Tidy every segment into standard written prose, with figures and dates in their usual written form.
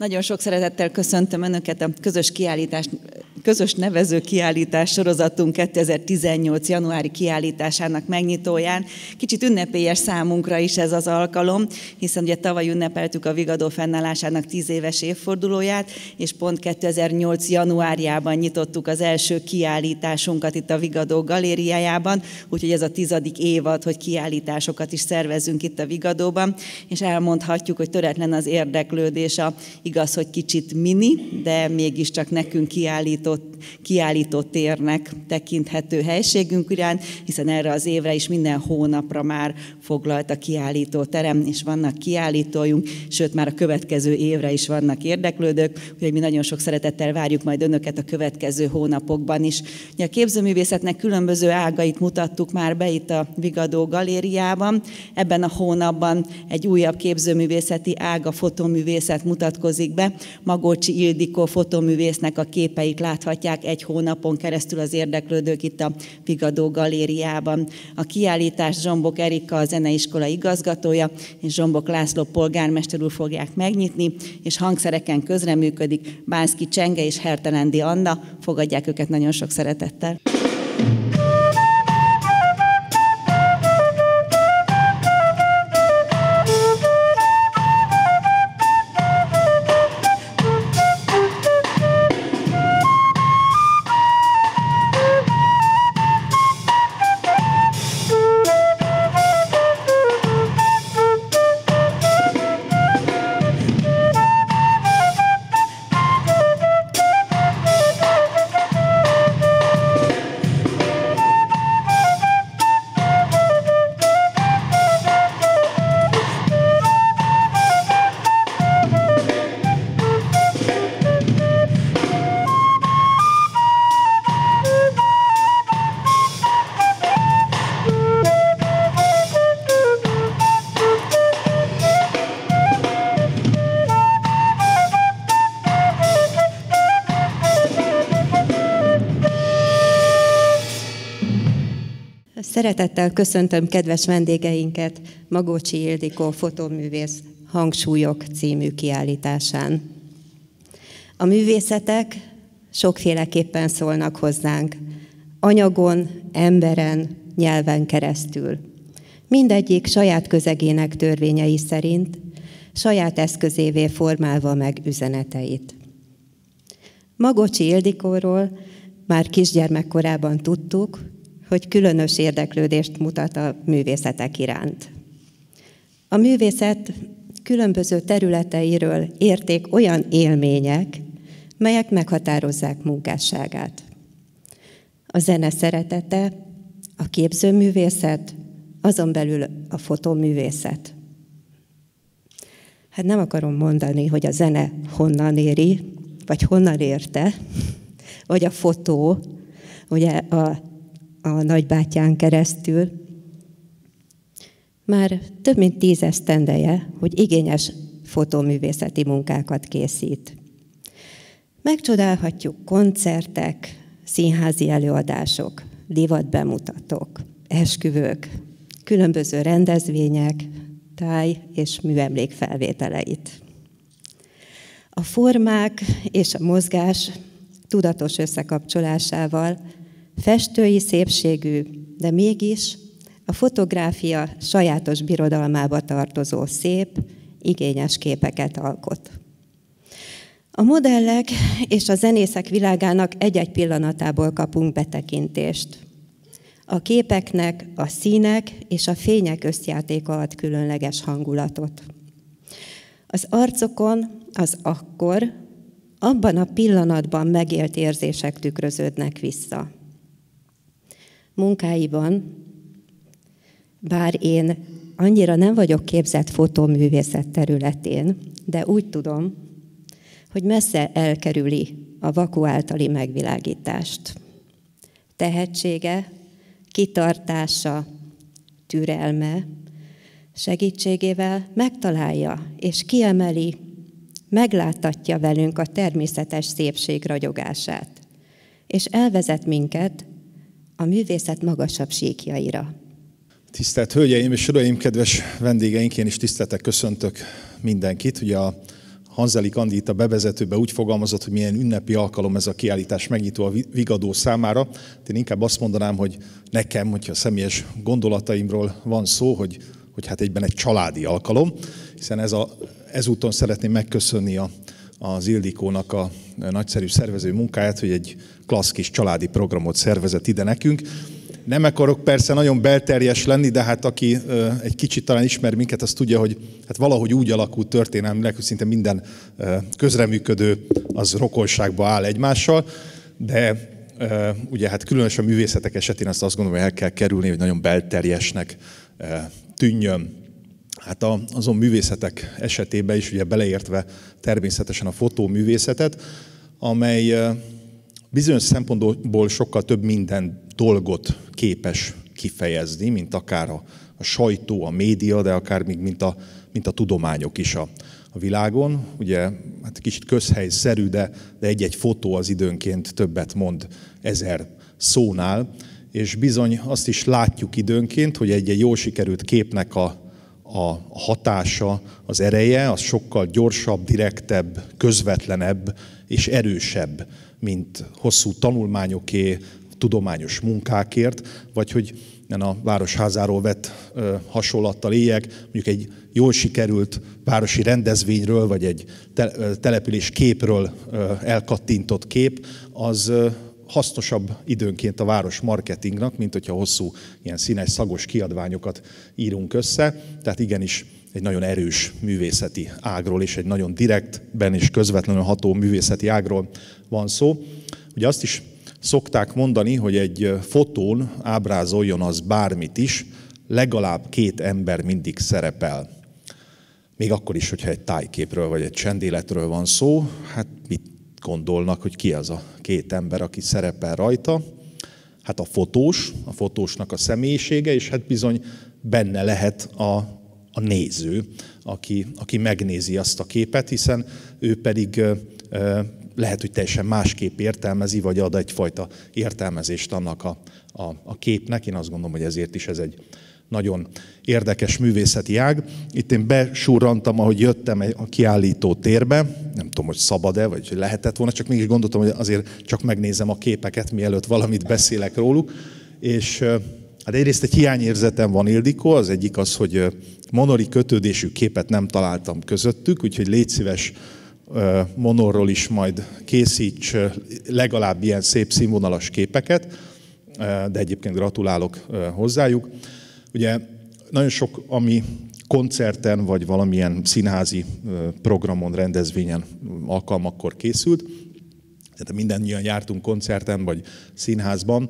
Nagyon sok szeretettel köszöntöm Önöket a közös nevező kiállítás sorozatunk 2018. januári kiállításának megnyitóján. Kicsit ünnepélyes számunkra is ez az alkalom, hiszen ugye tavaly ünnepeltük a Vigadó fennállásának 10 éves évfordulóját, és pont 2008. januárjában nyitottuk az első kiállításunkat itt a Vigadó galériájában, úgyhogy ez a 10. évad, hogy kiállításokat is szervezünk itt a Vigadóban, és elmondhatjuk, hogy töretlen az érdeklődés, igaz, hogy kicsit mini, de mégiscsak nekünk kiállító térnek tekinthető helységünk iránt, hiszen erre az évre is minden hónapra már foglalt a kiállító terem, és vannak kiállítójunk, sőt már a következő évre is vannak érdeklődők, úgyhogy mi nagyon sok szeretettel várjuk majd Önöket a következő hónapokban is. A képzőművészetnek különböző ágait mutattuk már be itt a Vigadó galériában. Ebben a hónapban egy újabb képzőművészeti ág, a fotóművészet mutatkozik be. Magócsi Ildikó fotóművésznek a képeit láthatják egy hónapon keresztül az érdeklődők itt a Vigadó galériában. A kiállítást Zsombok Erika, a zeneiskola igazgatója, és Zsombok László polgármester úr fogják megnyitni, és hangszereken közreműködik Bánszky Csenge és Hertelendi Anna. Fogadják őket nagyon sok szeretettel. Szeretettel köszöntöm kedves vendégeinket Magócsi Ildikó fotóművész Hangsúlyok című kiállításán. A művészetek sokféleképpen szólnak hozzánk, anyagon, emberen, nyelven keresztül. Mindegyik saját közegének törvényei szerint, saját eszközévé formálva meg üzeneteit. Magócsi Ildikóról már kisgyermekkorában tudtuk, hogy különös érdeklődést mutat a művészetek iránt. A művészet különböző területeiről érték olyan élmények, melyek meghatározzák munkásságát. A zene szeretete, a képzőművészet, azon belül a fotóművészet. Hát nem akarom mondani, hogy a zene honnan éri, vagy honnan érte, vagy a fotó, ugye a nagybátyján keresztül. Már több mint 10 esztendeje, hogy igényes fotóművészeti munkákat készít. Megcsodálhatjuk koncertek, színházi előadások, divatbemutatók, esküvők, különböző rendezvények, táj- és műemlék felvételeit. A formák és a mozgás tudatos összekapcsolásával festői szépségű, de mégis a fotográfia sajátos birodalmába tartozó szép, igényes képeket alkot. A modellek és a zenészek világának egy-egy pillanatából kapunk betekintést. A képeknek a színek és a fények összjátéka ad különleges hangulatot. Az arcokon az akkor, abban a pillanatban megélt érzések tükröződnek vissza. Munkáiban, bár én annyira nem vagyok képzett fotóművészet területén, de úgy tudom, hogy messze elkerüli a vaku általi megvilágítást. Tehetsége, kitartása, türelme segítségével megtalálja és kiemeli, megláttatja velünk a természetes szépség ragyogását, és elvezet minket a művészet magasabb síkjaira. Tisztelt Hölgyeim és Uraim, kedves vendégeink, én is tiszteltek köszöntök mindenkit. Ugye a Hanzelik Andi itt a bevezetőben úgy fogalmazott, hogy milyen ünnepi alkalom ez a kiállítás megnyitó a Vigadó számára. Én inkább azt mondanám, hogy nekem, hogyha személyes gondolataimról van szó, hogy hát egyben egy családi alkalom, hiszen ezúton szeretném megköszönni az Ildikónak a nagyszerű szervező munkáját, hogy egy klassz kis családi programot szervezett ide nekünk. Nem akarok persze nagyon belterjes lenni, de hát aki egy kicsit talán ismer minket, az tudja, hogy hát valahogy úgy alakult történelmileg, hogy szinte minden közreműködő az rokonságba áll egymással, de ugye hát különösen a művészetek esetén azt gondolom, hogy el kell kerülni, hogy nagyon belterjesnek tűnjön. Hát azon művészetek esetében is, ugye beleértve természetesen a fotóművészetet, amely bizonyos szempontból sokkal több minden dolgot képes kifejezni, mint akár a sajtó, a média, de akár még mint a tudományok is a világon. Ugye hát kicsit közhelyszerű, de egy-egy fotó az időnként többet mond 1000 szónál, és bizony azt is látjuk időnként, hogy egy jól sikerült képnek a hatása, az ereje, az sokkal gyorsabb, direktebb, közvetlenebb és erősebb, mint hosszú tanulmányoké, tudományos munkákért, vagy hogy a Városházáról vett hasonlattal éljek, mondjuk egy jól sikerült városi rendezvényről, vagy egy település képről elkattintott kép, az hasznosabb időnként a város marketingnak, mint hogyha hosszú ilyen színes, szagos kiadványokat írunk össze. Tehát igenis egy nagyon erős művészeti ágról és egy nagyon direktben és közvetlenül ható művészeti ágról van szó. Ugye azt is szokták mondani, hogy egy fotón ábrázoljon az bármit is, legalább 2 ember mindig szerepel. Még akkor is, hogyha egy tájképről vagy egy csendéletről van szó, hát mit gondolnak, hogy ki az a 2 ember, aki szerepel rajta? Hát a fotósnak a személyisége, és hát bizony benne lehet a néző, aki megnézi azt a képet, hiszen ő pedig lehet, hogy teljesen másképp értelmezi, vagy ad egyfajta értelmezést annak a képnek. Én azt gondolom, hogy ezért is ez egy nagyon érdekes művészeti ág. Itt én besurrantam, ahogy jöttem a kiállító térbe, nem tudom, hogy szabad-e, vagy hogy lehetett volna, csak mégis gondoltam, hogy azért csak megnézem a képeket, mielőtt valamit beszélek róluk. És hát egyrészt egy hiányérzetem van, Ildikó, az egyik az, hogy monori kötődésű képet nem találtam közöttük, úgyhogy légy szíves, monorról is majd készíts legalább ilyen szép színvonalas képeket, de egyébként gratulálok hozzájuk. Ugye nagyon sok, ami koncerten vagy valamilyen színházi programon, rendezvényen, alkalmakkor készült, tehát mindannyian jártunk koncerten vagy színházban,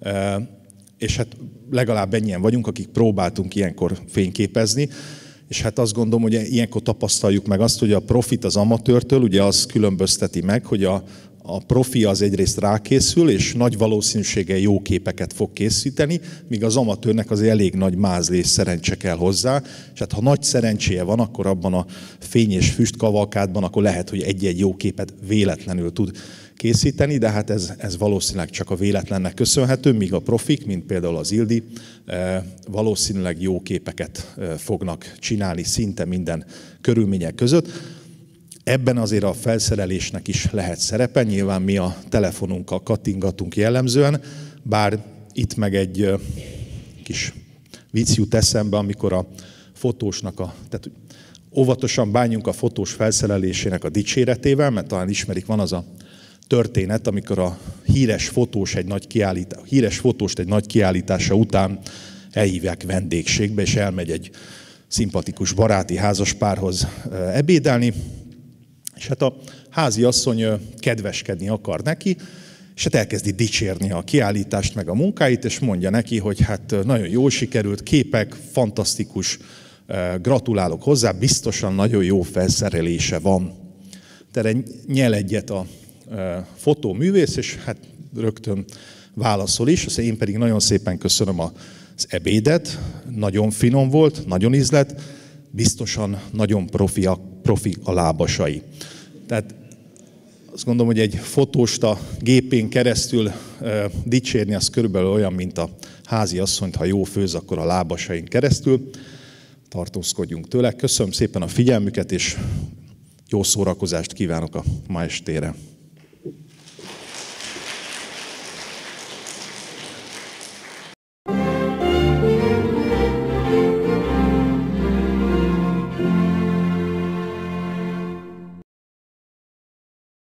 és hát legalább ennyien vagyunk, akik próbáltunk ilyenkor fényképezni, és hát azt gondolom, hogy ilyenkor tapasztaljuk meg azt, hogy a profit az amatőrtől, ugye az különbözteti meg, hogy a profi az egyrészt rákészül, és nagy valószínűséggel jó képeket fog készíteni, míg az amatőrnek az elég nagy mázli és szerencse kell hozzá, és hát ha nagy szerencséje van, akkor abban a fény és füst kavalkádban, akkor lehet, hogy egy-egy jó képet véletlenül tud készíteni, de hát ez valószínűleg csak a véletlennek köszönhető, míg a profik, mint például az Ildi, valószínűleg jó képeket fognak csinálni szinte minden körülmények között. Ebben azért a felszerelésnek is lehet szerepe, nyilván mi a telefonunkkal kattingatunk jellemzően, bár itt meg egy kis vicc jut eszembe, amikor a fotósnak tehát óvatosan bánjunk a fotós felszerelésének a dicséretével, mert talán ismerik, van az a történet, amikor a híres fotóst egy nagy kiállítása után elhívják vendégségbe, és elmegy egy szimpatikus baráti házaspárhoz ebédelni, és hát a háziasszony kedveskedni akar neki, és hát elkezdi dicsérni a kiállítást, meg a munkáit, és mondja neki, hogy hát nagyon jól sikerült, képek, fantasztikus, gratulálok hozzá, biztosan nagyon jó felszerelése van. Erre nyel egyet a fotóművész, és hát rögtön válaszol is, azt én pedig nagyon szépen köszönöm az ebédet, nagyon finom volt, nagyon ízlett, biztosan nagyon profi a lábasai. Tehát azt gondolom, hogy egy fotóst a gépén keresztül dicsérni, az körülbelül olyan, mint a háziasszonyt, ha jó főz, akkor a lábasain keresztül. Tartózkodjunk tőle. Köszönöm szépen a figyelmüket, és Jó szórakozást kívánok a ma estére!